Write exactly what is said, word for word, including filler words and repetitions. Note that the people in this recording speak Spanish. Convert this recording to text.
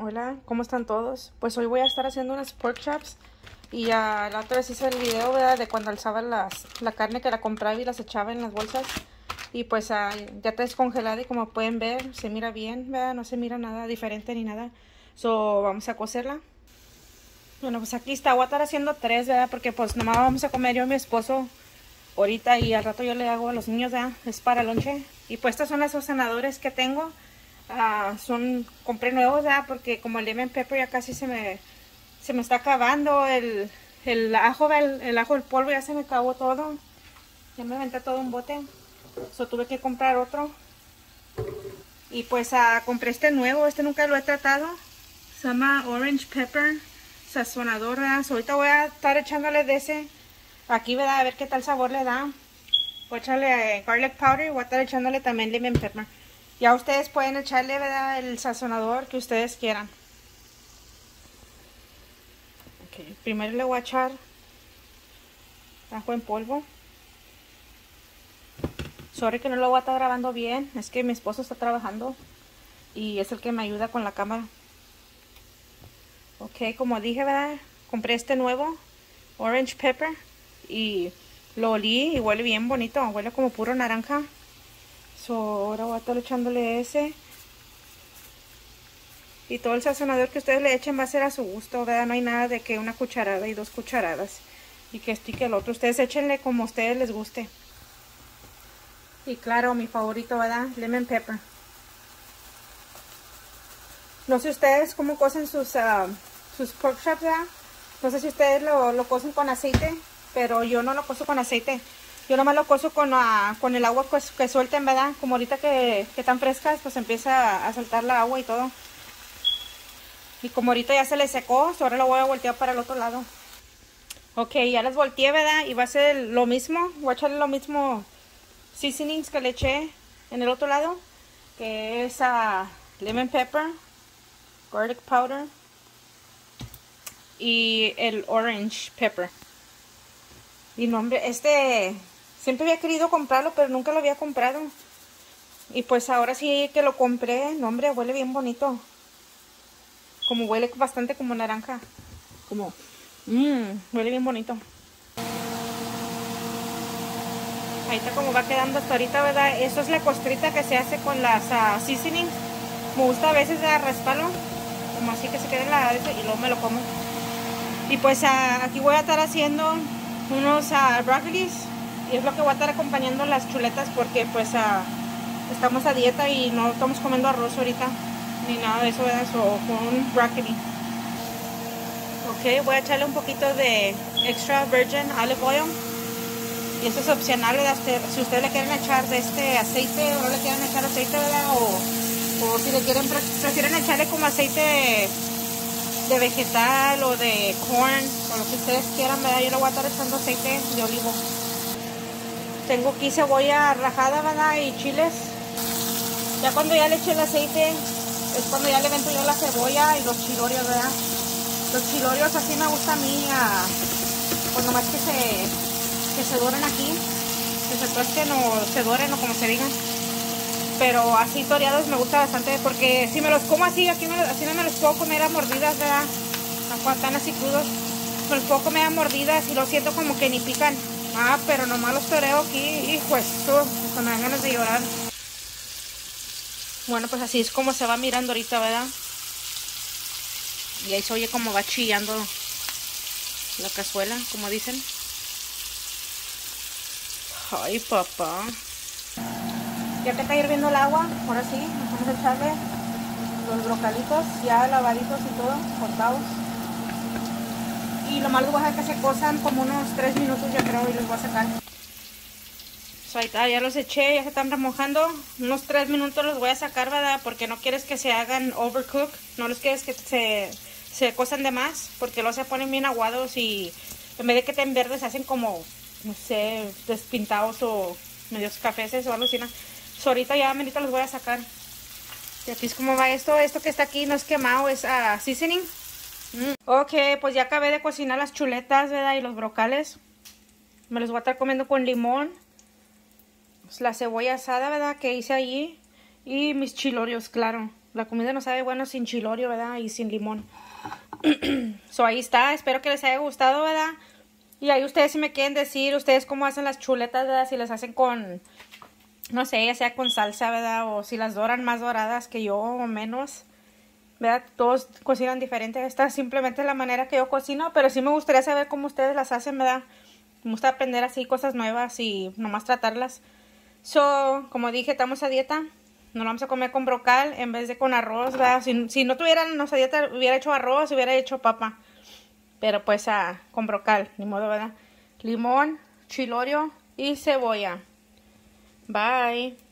Hola, ¿cómo están todos? Pues hoy voy a estar haciendo unas pork chops. Y ya la otra vez hice el video, ¿verdad? De cuando alzaba las, la carne que la compraba y las echaba en las bolsas. Y pues uh, ya está descongelada y como pueden ver, se mira bien, ¿verdad? No se mira nada diferente ni nada. So, vamos a cocerla. Bueno, pues aquí está, voy a estar haciendo tres, ¿verdad? Porque pues nomás vamos a comer yo y mi esposo ahorita y al rato yo le hago a los niños, ¿verdad? Es para lonche. Y pues estos son esos sanadores que tengo. Uh, son, compré nuevos, ¿verdad? Porque como el lemon pepper ya casi se me... Se me está acabando el, el ajo, el, el ajo, el polvo, ya se me acabó todo. Ya me aventé todo un bote. So tuve que comprar otro. Y pues uh, compré este nuevo, este nunca lo he tratado. Se llama Orange Pepper Sazonador, ¿verdad? So ahorita voy a estar echándole de ese aquí, ¿verdad? A ver qué tal sabor le da. Voy a echarle eh, garlic powder y voy a estar echándole también lemon pepper. Ya ustedes pueden echarle, ¿verdad? El sazonador que ustedes quieran. Okay, primero le voy a echar ajo en polvo. Sorry que no lo voy a estar grabando bien, es que mi esposo está trabajando y es el que me ayuda con la cámara. Ok, como dije, ¿verdad? Compré este nuevo Orange Pepper y lo olí y huele bien bonito, huele como puro naranja. So, ahora voy a estar echándole ese. Y todo el sazonador que ustedes le echen va a ser a su gusto, ¿verdad? No hay nada de que una cucharada y dos cucharadas. Y que esto y que el otro. Ustedes échenle como a ustedes les guste. Y claro, mi favorito, ¿verdad? Lemon pepper. No sé ustedes cómo cocen sus, uh, sus pork chops, ¿verdad? No sé si ustedes lo, lo cocen con aceite, pero yo no lo cozo con aceite. Yo nomás lo cozo con, uh, con el agua pues, que suelten, ¿verdad? Como ahorita que, que están frescas, pues empieza a saltar la agua y todo. Y como ahorita ya se le secó, ahora lo voy a voltear para el otro lado. Ok, ya las volteé, ¿verdad? Y va a ser lo mismo. Voy a echarle lo mismo seasonings que le eché en el otro lado. Que es uh, lemon pepper, garlic powder y el orange pepper. Y no, hombre, este... Siempre había querido comprarlo, pero nunca lo había comprado. Y pues ahora sí que lo compré. No, hombre, huele bien bonito. Como huele bastante como naranja. Como... Mmm, huele bien bonito. Ahí está como va quedando hasta ahorita, ¿verdad? Esto es la costrita que se hace con las uh, seasonings. Me gusta a veces uh, rasparlo. Como así que se quede en la... Y luego me lo como. Y pues uh, aquí voy a estar haciendo unos uh, broccolis. Y es lo que voy a estar acompañando las chuletas. Porque pues uh, estamos a dieta y no estamos comiendo arroz ahorita. Ni nada de eso, ¿verdad? So, con un broccoli. Ok, voy a echarle un poquito de extra virgin olive oil. Y esto es opcional, ¿verdad? Si ustedes le quieren echar de este aceite o no le quieren echar aceite, ¿verdad? O, o si le quieren, prefieren echarle como aceite de vegetal o de corn, o lo que ustedes quieran, ¿verdad? Yo le voy a estar echando aceite de olivo. Tengo aquí cebolla rajada, ¿verdad? Y chiles. Ya cuando ya le eché el aceite, es cuando ya le vento yo la cebolla y los chilorios, ¿verdad? Los chilorios así me gusta a mí, a, pues nomás que se, que se doren aquí, que se tuesten o se doren o como se digan. Pero así toreados me gusta bastante porque si me los como así, aquí me, así no me los puedo comer a mordidas, ¿verdad? Cuando están así crudos, me los puedo comer a mordidas y lo siento como que ni pican. Ah, pero nomás los toreo aquí y pues esto, me dan ganas de llorar. Bueno, pues así es como se va mirando ahorita, ¿verdad? Y ahí se oye como va chillando la cazuela, como dicen. Ay, papá. Ya que está hirviendo el agua, ahora sí, vamos a echarle los brocalitos ya lavaditos y todo, cortados. Y lo más los voy a dejar que se cosan como unos tres minutos, yo creo, y los voy a sacar. So, ahí está, ya los eché, ya se están remojando. Unos tres minutos los voy a sacar, ¿verdad? Porque no quieres que se hagan overcook, no los quieres que se... se cosan de más, porque luego se ponen bien aguados y en vez de que estén verdes se hacen como, no sé, despintados o medios cafeces o algo así. So, ahorita ya ahorita los voy a sacar. Y aquí es como va esto. Esto que está aquí no es quemado, es uh, seasoning. Mm. Ok, pues ya acabé de cocinar las chuletas, ¿verdad? Y los brocales. Me los voy a estar comiendo con limón. Pues la cebolla asada, ¿verdad? Que hice allí. Y mis chilorios, claro. La comida no sabe bueno sin chilorio, ¿verdad? Y sin limón. So, ahí está. Espero que les haya gustado, ¿verdad? Y ahí ustedes si me quieren decir, ustedes cómo hacen las chuletas, ¿verdad? Si las hacen con, no sé, ya sea con salsa, ¿verdad? O si las doran más doradas que yo o menos, ¿verdad? Todos cocinan diferente. Esta es simplemente la manera que yo cocino, pero sí me gustaría saber cómo ustedes las hacen, ¿verdad? Me gusta aprender así cosas nuevas y nomás tratarlas. So, como dije, estamos a dieta. Nos vamos a comer con brocal en vez de con arroz, ¿verdad? Si, si no tuvieran nuestra dieta, hubiera hecho arroz, hubiera hecho papa. Pero pues ah, con brocal, ni modo, ¿verdad? Limón, chilorio y cebolla. Bye.